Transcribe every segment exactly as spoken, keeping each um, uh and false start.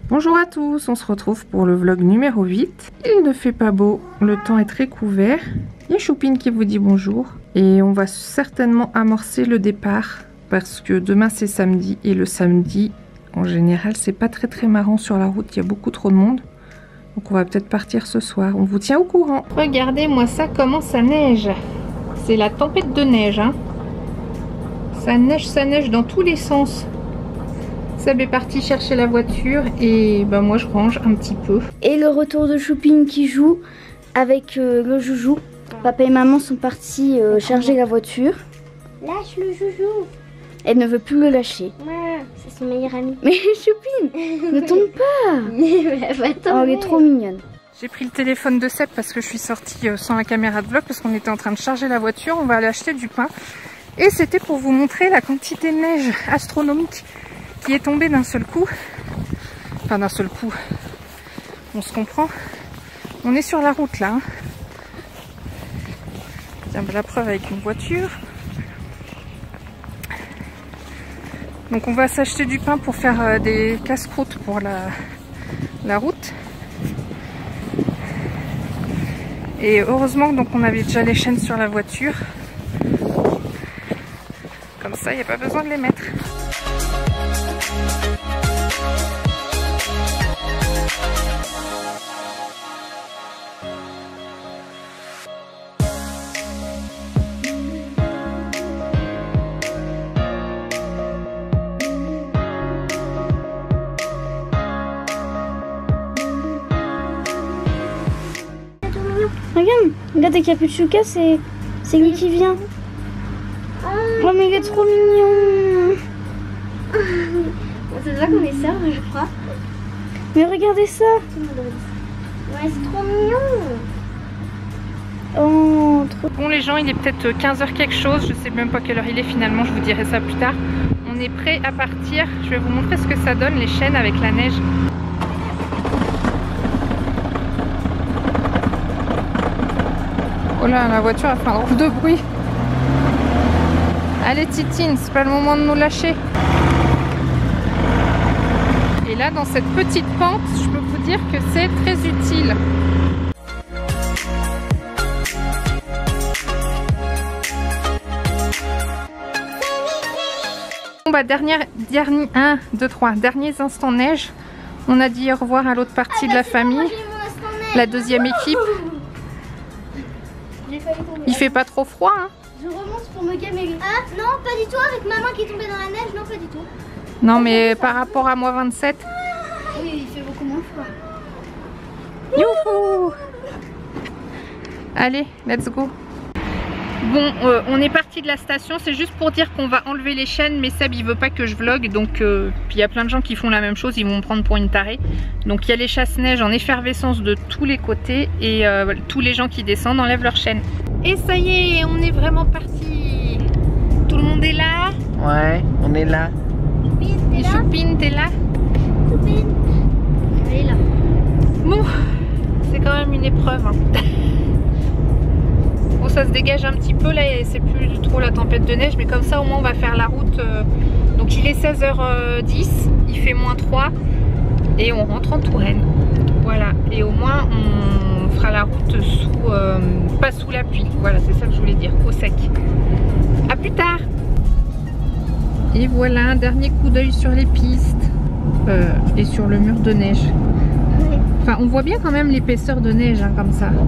Bonjour à tous, on se retrouve pour le vlog numéro huit. Il ne fait pas beau, le temps est très couvert. Il y a Choupine qui vous dit bonjour. Et on va certainement amorcer le départ parce que demain c'est samedi. Et le samedi, en général, c'est pas très très marrant sur la route, il y a beaucoup trop de monde. Donc on va peut-être partir ce soir, on vous tient au courant. Regardez-moi ça, comment ça neige. C'est la tempête de neige, hein. Ça neige, ça neige dans tous les sens. Seb est parti chercher la voiture et ben moi je range un petit peu. Et le retour de Choupine qui joue avec euh, le joujou. Papa et maman sont partis euh, charger la voiture. Lâche le joujou. Elle ne veut plus le lâcher. Ouais, c'est son meilleur ami. Mais Choupine, ne tombe pas. Oh, elle est trop mignonne. J'ai pris le téléphone de Seb parce que je suis sortie sans la caméra de vlog parce qu'on était en train de charger la voiture. On va aller acheter du pain. Et c'était pour vous montrer la quantité de neige astronomique qui est tombée d'un seul coup. Enfin d'un seul coup. On se comprend. On est sur la route là. Hein. Tiens, la preuve avec une voiture. Donc on va s'acheter du pain pour faire euh, des casse-croûtes pour la, la route. Et heureusement donc on avait déjà les chaînes sur la voiture. Comme ça, il n'y a pas besoin de les mettre. Regarde, regarde Capuchuka, c'est c'est lui qui vient. Oh mais il est trop mignon. C'est ça qu'on est sœurs, je crois. Mais regardez ça. Ouais, c'est trop mignon. Oh, trop. Bon les gens, il est peut-être quinze heures quelque chose. Je sais même pas quelle heure il est finalement, je vous dirai ça plus tard. On est prêt à partir. Je vais vous montrer ce que ça donne les chaînes avec la neige. Oh là, la voiture a fait un drôle de bruit. Allez Titine, c'est pas le moment de nous lâcher. Et là, dans cette petite pente, je peux vous dire que c'est très utile. Bon bah, dernière, dernier, un, deux, trois, derniers instants neige. On a dit au revoir à l'autre partie ah, de la famille. La deuxième équipe. Il fait pas trop froid, hein? Je remonte pour me calmer. Ah non, pas du tout, avec maman qui est tombée dans la neige, non pas du tout. Non mais par rapport à moins vingt-sept. Oui, il fait beaucoup moins froid. Youhou! Allez, let's go. Bon, euh, on est parti de la station, c'est juste pour dire qu'on va enlever les chaînes, mais Seb il veut pas que je vlogue, donc euh, puis il y a plein de gens qui font la même chose, ils vont me prendre pour une tarée. Donc il y a les chasse-neige en effervescence de tous les côtés et euh, tous les gens qui descendent enlèvent leurs chaînes. Et ça y est, on est vraiment parti. Tout le monde est là? Ouais, on est là. Choupine, t'es là? Choupine, t'es là? Choupine. Elle est là. Bon, c'est quand même une épreuve. Hein. Bon, ça se dégage un petit peu là, c'est plus trop la tempête de neige, mais comme ça au moins on va faire la route. Euh, donc il est seize heures dix, il fait moins trois et on rentre en Touraine. Voilà, et au moins on fera la route sous, euh, pas sous la pluie. Voilà, c'est ça que je voulais dire, au sec. A plus tard. Et voilà, un dernier coup d'œil sur les pistes euh, et sur le mur de neige. Enfin, on voit bien quand même l'épaisseur de neige hein, comme ça.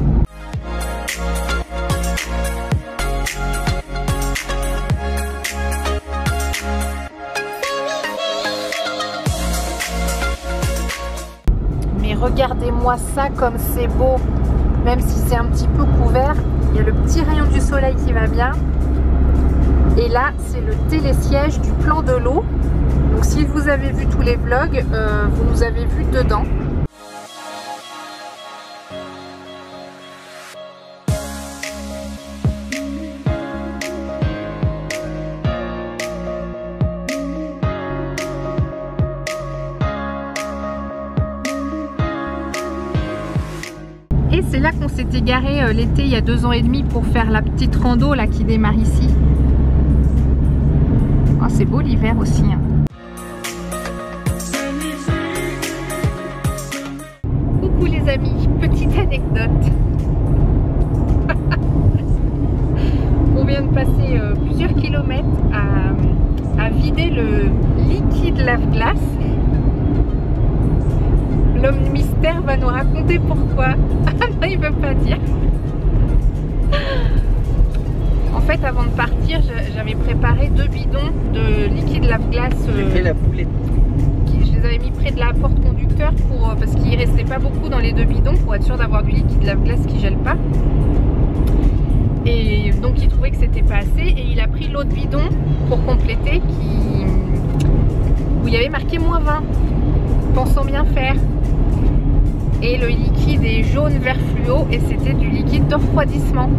Regardez-moi ça comme c'est beau, même si c'est un petit peu couvert, il y a le petit rayon du soleil qui va bien. Et là, c'est le télésiège du plan de l'eau. Donc si vous avez vu tous les vlogs, euh, vous nous avez vu dedans. Et c'est là qu'on s'était garé euh, l'été il y a deux ans et demi pour faire la petite rando là qui démarre ici. Oh, c'est beau l'hiver aussi. Hein. mettre à, à vider le liquide lave-glace. L'homme mystère va nous raconter pourquoi. Ah non, il veut pas dire. En fait, avant de partir, j'avais préparé deux bidons de liquide lave-glace. J'ai fait la poulette. Je les avais mis près de la porte conducteur pour, parce qu'il restait pas beaucoup dans les deux bidons pour être sûr d'avoir du liquide lave-glace qui gèle pas. Et donc il trouvait que c'était pas assez et il a pris l'autre bidon pour compléter qui, où il y avait marqué moins vingt, pensant bien faire. Et le liquide est jaune vert fluo et c'était du liquide de refroidissement.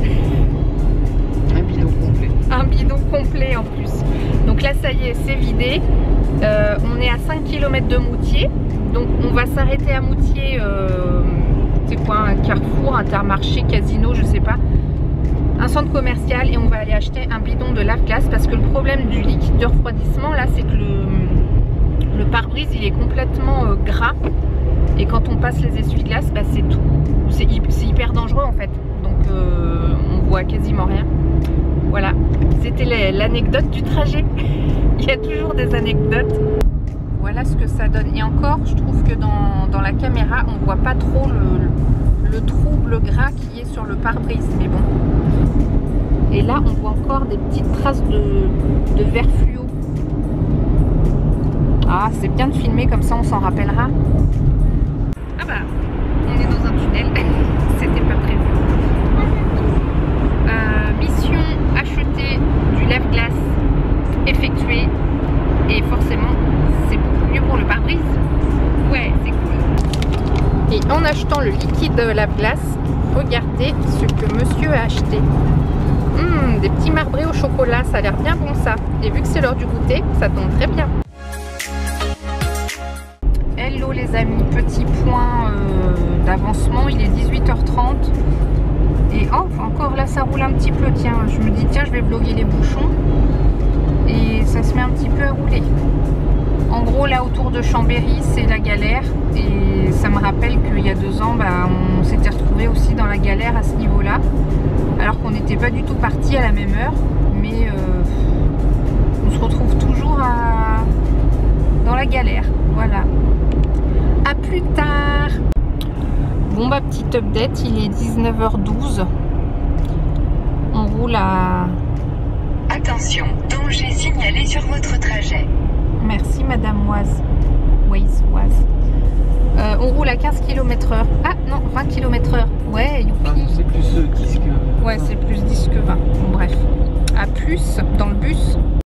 Un bidon complet. Un bidon complet en plus. Donc là ça y est, c'est vidé. Euh, on est à cinq kilomètres de Moutier. Donc on va s'arrêter à Moutier. Euh, c'est quoi, un carrefour, intermarché, casino, je sais pas. Un centre commercial et on va aller acheter un bidon de lave-glace parce que le problème du liquide de refroidissement là c'est que le, le pare-brise il est complètement euh, gras et quand on passe les essuie-glaces bah, c'est tout, c'est hyper dangereux en fait, donc euh, on voit quasiment rien. Voilà, c'était l'anecdote du trajet. Il y a toujours des anecdotes. Voilà ce que ça donne et encore je trouve que dans, dans la caméra on voit pas trop le, le trouble gras qui est sur le pare-brise, mais bon. Et là, on voit encore des petites traces de, de vert fluo. Ah, c'est bien de filmer, comme ça on s'en rappellera. Ah bah, on est dans un tunnel. C'était pas prévu. Euh, mission acheter du lave-glace effectuée. Et forcément, c'est beaucoup mieux pour le pare-brise. Ouais, c'est cool. Et en achetant le liquide de lave-glace, regardez ce que monsieur a acheté. Mmh, des petits marbrés au chocolat, ça a l'air bien bon ça. Et vu que c'est l'heure du goûter, ça tombe très bien. Hello les amis, petit point euh, d'avancement, il est dix-huit heures trente. Et oh, encore là ça roule un petit peu, tiens, je me dis tiens je vais vlogger les bouchons. Et ça se met un petit peu à rouler. En gros là autour de Chambéry c'est la galère. Et ça me rappelle qu'il y a deux ans, bah, on s'était retrouvé aussi dans la galère à ce niveau-là. Alors qu'on n'était pas du tout parti à la même heure, mais euh, on se retrouve toujours à... dans la galère. Voilà. À plus tard. Bon bah petite update, il est dix-neuf heures douze. On roule à... Attention, danger signalé sur votre trajet. Merci Madame Oise. Waze, Oise. Euh, on roule à quinze kilomètres heure. Ah non, vingt kilomètres heure. Ouais, youpi. C'est plus dix que... Ouais, c'est plus dix que vingt. Bon, bref. À plus dans le bus.